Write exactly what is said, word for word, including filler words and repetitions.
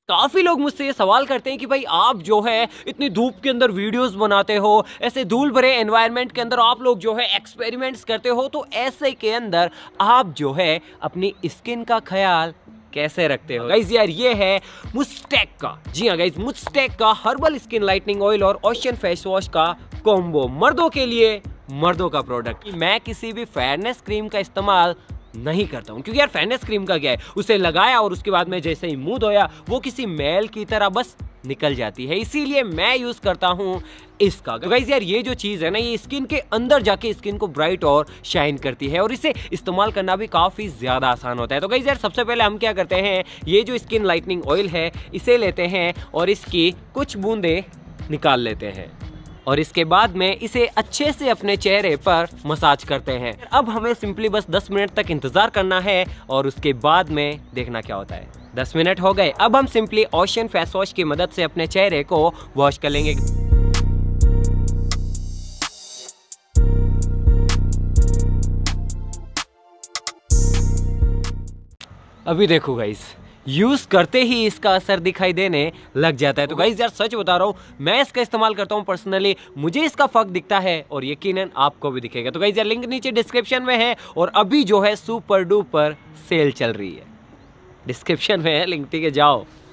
काफी लोग मुझसे ये सवाल करते हैं कि भाई आप जो है इतनी धूप के अंदर वीडियोस बनाते हो, ऐसे धूल भरे एनवायरनमेंट के अंदर आप लोग जो है एक्सपेरिमेंट्स करते हो, तो ऐसे के अंदर आप जो है अपनी स्किन का ख्याल कैसे रखते हो? गाइस यार ये है मुस्टैक का, जी हाँ गाइस, मुस्टैक का हर्बल स्किन लाइटनिंग ऑयल और ओशन फेस वॉश का कॉम्बो, मर्दों के लिए मर्दों का प्रोडक्ट। मैं किसी भी फेयरनेस क्रीम का इस्तेमाल नहीं करता हूं, क्योंकि यार फेयरनेस क्रीम का क्या है, उसे लगाया और उसके बाद में जैसे ही मुंह धोया वो किसी मैल की तरह बस निकल जाती है, इसीलिए मैं यूज करता हूं इसका। तो गाइस यार ये जो चीज है ना, ये स्किन के अंदर जाके स्किन को ब्राइट और शाइन करती है और इसे इस्तेमाल करना भी काफी ज्यादा आसान होता है। तो गाइस यार सबसे पहले हम क्या करते हैं, ये जो स्किन लाइटनिंग ऑयल है इसे लेते हैं और इसकी कुछ बूंदे निकाल लेते हैं और इसके बाद में इसे अच्छे से अपने चेहरे पर मसाज करते हैं। अब हमें सिंपली बस दस मिनट तक इंतजार करना है और उसके बाद में देखना क्या होता है। दस मिनट हो गए, अब हम सिंपली ओशन फेस वॉश की मदद से अपने चेहरे को वॉश कर लेंगे। अभी देखो गाइस, यूज करते ही इसका असर दिखाई देने लग जाता है। तो गाइस यार सच बता रहा हूँ, मैं इसका इस्तेमाल करता हूँ पर्सनली, मुझे इसका फर्क दिखता है और यकीनन आपको भी दिखेगा। तो गाइस यार लिंक नीचे डिस्क्रिप्शन में है और अभी जो है सुपर डुपर सेल चल रही है, डिस्क्रिप्शन में है लिंक, ठीक है, जाओ।